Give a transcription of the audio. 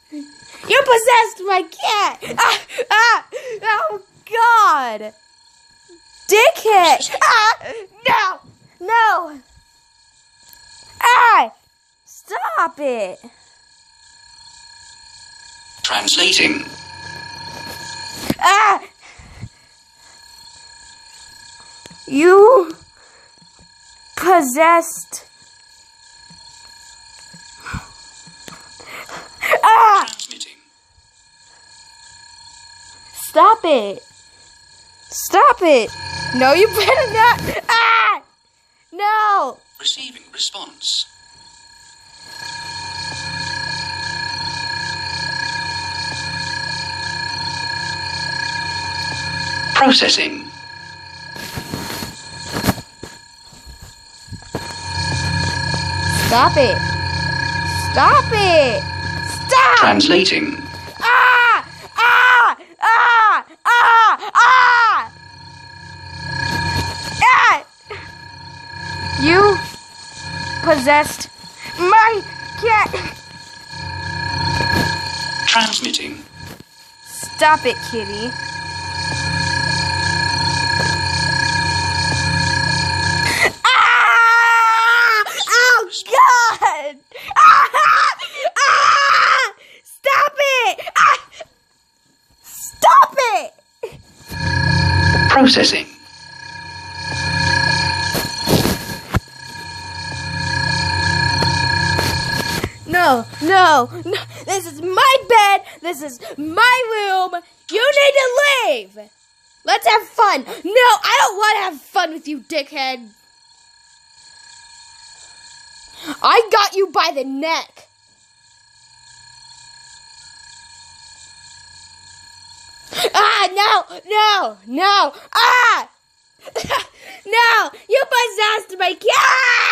You possessed my cat! Oh, God! Dickhead! No! No! Stop it! Translating. You possessed. Transmitting. Stop it. Stop it. No, you better not. No. Receiving response. Processing. Stop it. Stop it. Stop. Translating. You possessed my cat. Transmitting. Stop it, kitty. Oh, God! Stop it! Stop it! Processing. No. This is my bed. This is my room. You need to leave. Let's have fun. No, I don't want to have fun with you, dickhead. I got you by the neck. No. No, you possessed my cat.